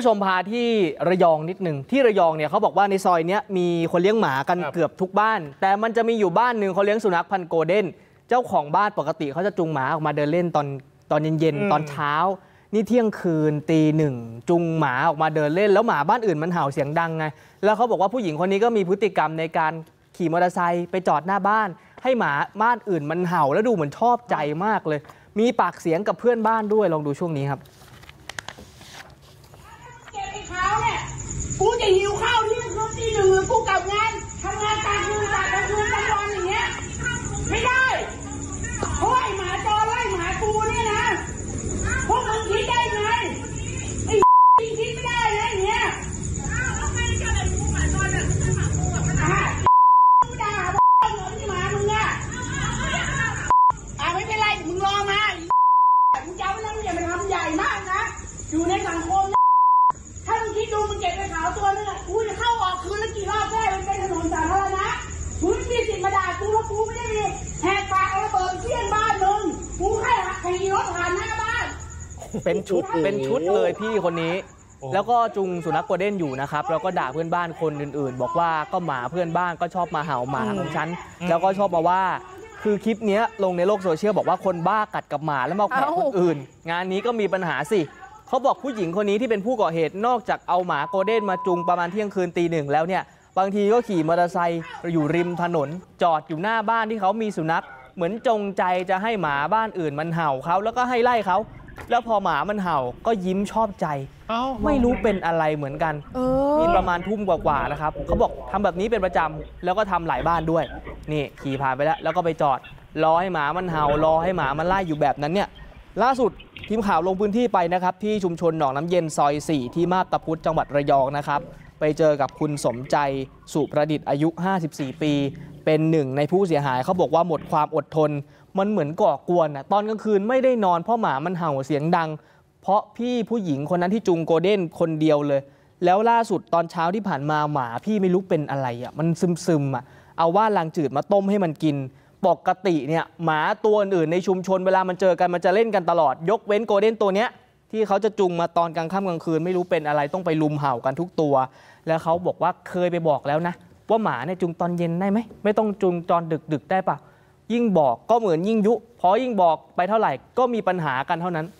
ชมพาที่ระยองนิดหนึ่งที่ระยองเนี่ยเขาบอกว่าในซอยเนี้ยมีคนเลี้ยงหมากันเกือบทุกบ้านแต่มันจะมีอยู่บ้านหนึ่งเขาเลี้ยงสุนัขพันธุ์โกลเด้นเจ้าของบ้านปกติเขาจะจูงหมาออกมาเดินเล่นตอนเย็นๆตอนเช้านี่เที่ยงคืนตีหนึ่งจูงหมาออกมาเดินเล่นแล้วหมาบ้านอื่นมันเห่าเสียงดังไงแล้วเขาบอกว่าผู้หญิงคนนี้ก็มีพฤติกรรมในการขี่มอเตอร์ไซค์ไปจอดหน้าบ้านให้หมาบ้านอื่นมันเห่าแล้วดูเหมือนชอบใจมากเลยมีปากเสียงกับเพื่อนบ้านด้วยลองดูช่วงนี้ครับกูจะหิวข้าวเที่ยงคืนตีหนึ่งกูกลับงานทำงานกลางคืนกลางวันอย่างเงี้ยไม่ได้เพราะไอ้หมาจอไล่หมากูเนี่ยนะพวกมึงคิดได้ไงไอ้คิดไม่ได้เลยอย่างเงี้ยแล้วไม่ได้อะไรกูหมาจอเนี่ยไม่ใช่หมากูแบบมันกูด่าเหมือนที่หมามึงอ่ะไม่เป็นไรมึงรอมามึงจะไม่ต้องอย่าไปทำใหญ่มากนะอยู่ในสังคมถ้ามึงคิดดูมึงเก็บไปขาวตัวนึงอ่ะกูจะเข้าออกคืนละกี่รอบได้มันเป็นถนนสาธารณะมึงไม่มีสิทธิ์มาด่ากูว่ากูไม่ได้มีแหกปากเอาระเบิดเสี้ยนบ้านมึงกูแค่ขี่รถผ่านหน้าบ้านเป็นชุดเลยพี่คนนี้แล้วก็จุงสุนัขโกลเด้นอยู่นะครับแล้วก็ด่าเพื่อนบ้านคนอื่นๆบอกว่าก็หมาเพื่อนบ้านก็ชอบมาเห่าหมาของฉันแล้วก็ชอบมาว่าคือคลิปนี้ลงในโลกโซเชียลบอกว่าคนบ้ากัดกับหมาแล้วมาแขวะคนอื่นงานนี้ก็มีปัญหาสิเขาบอกผู้หญิงคนนี้ที่เป็นผู้ก่อเหตุนอกจากเอาหมาโกลเด้นมาจูงประมาณเที่ยงคืนตีหนึ่งแล้วเนี่ยบางทีก็ขี่มอเตอร์ไซค์อยู่ริมถนนจอดอยู่หน้าบ้านที่เขามีสุนัขเหมือนจงใจจะให้หมาบ้านอื่นมันเห่าเขาแล้วก็ให้ไล่เขาแล้วพอหมามันเห่าก็ยิ้มชอบใจไม่รู้เป็นอะไรเหมือนกันนี่ประมาณทุ่มกว่าๆนะครับเขาบอกทำแบบนี้เป็นประจำแล้วก็ทำหลายบ้านด้วยนี่ขี่ผ่านไปแล้วก็ไปจอดรอให้หมามันเห่ารอให้หมามันไล่อยู่แบบนั้นเนี่ยล่าสุดทีมข่าวลงพื้นที่ไปนะครับที่ชุมชนหนองน้ำเย็นซอย 4 ที่มาบตาพุธจังหวัดระยองนะครับไปเจอกับคุณสมใจสุประดิษฐ์อายุ54 ปีเป็นหนึ่งในผู้เสียหายเขาบอกว่าหมดความอดทนมันเหมือนก่อกวนตอนกลางคืนไม่ได้นอนเพราะหมามันเห่าเสียงดังเพราะพี่ผู้หญิงคนนั้นที่จูงโกลเด้นคนเดียวเลยแล้วล่าสุดตอนเช้าที่ผ่านมาหมาพี่ไม่รู้เป็นอะไรมันซึมเอาว่านลางจืดมาต้มให้มันกินปกติเนี่ยหมาตัวอื่นในชุมชนเวลามันเจอกันมันจะเล่นกันตลอดยกเว้นโกลเด้นตัวเนี้ยที่เขาจะจุงมาตอนกลางค่ำกลางคืนไม่รู้เป็นอะไรต้องไปลุมเห่ากันทุกตัวแล้วเขาบอกว่าเคยไปบอกแล้วนะว่าหมาเนี่ยจุงตอนเย็นได้ไหมไม่ต้องจุงตอนดึกได้ปะยิ่งบอกก็เหมือนยิ่งยุเพราะยิ่งบอกไปเท่าไหร่ก็มีปัญหากันเท่านั้น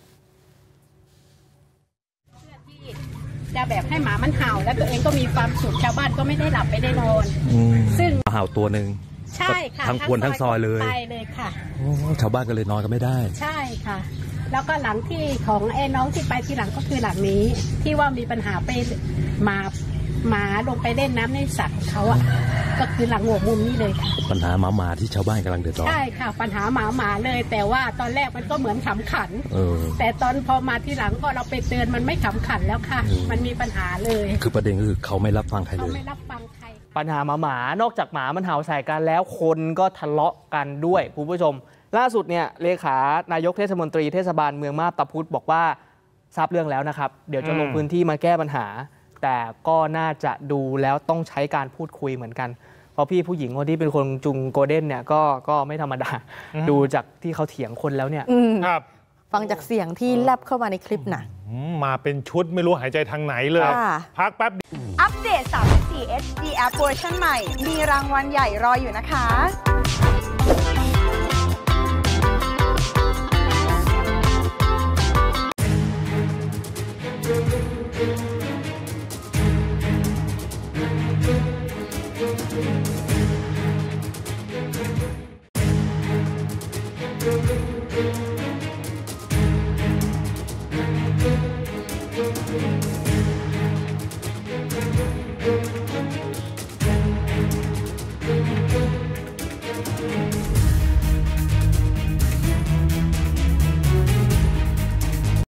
จะแบบให้หมามันเห่าแล้วตัวเองก็มีความสุขชาวบ้านก็ไม่ได้หลับไม่ได้นอนซึ่งเห่าตัวหนึ่งใช่ค่ะทั้งควรทั้งซอยเลยไปเลยค่ะชาวบ้านก็เลยนอนกันไม่ได้ใช่ค่ะแล้วก็หลังที่ของน้องที่ไปทีหลังก็คือหลังนี้ที่ว่ามีปัญหาไปหมาลงไปเล่นน้ำในสระเขาก็คือหลังหัวมุมนี่เลยค่ะปัญหาหมาที่ชาวบ้านกำลังเดือดร้อนใช่ค่ะปัญหาหมาเลยแต่ว่าตอนแรกมันก็เหมือนขำขันแต่ตอนพอมาที่หลังก็เราไปเตือนมันไม่ขำขันแล้วค่ะมันมีปัญหาเลยคือประเด็นคือเขาไม่รับฟังใครเลยเขาไม่รับฟังใครปัญหาหมานอกจากหมามันเห่าใส่กันแล้วคนก็ทะเลาะกันด้วยคุณผู้ชมล่าสุดเนี่ยเลขานายกเทศมนตรีเทศบาลเมืองมาบตาพุธบอกว่าทราบเรื่องแล้วนะครับเดี๋ยวจะลงพื้นที่มาแก้ปัญหาแต่ก็น่าจะดูแล้วต้องใช้การพูดคุยเหมือนกันเพราะพี่ผู้หญิงคนที่เป็นคนจุงโกลเด้นเนี่ยก็ไม่ธรรมดาดูจากที่เขาเถียงคนแล้วเนี่ยฟังจากเสียงที่แลบเข้ามาในคลิปน่ะมาเป็นชุดไม่รู้หายใจทางไหนเลยพักแป๊บอัปเดต 34 HD App เวอร์ชันใหม่มีรางวัลใหญ่รออยู่นะคะ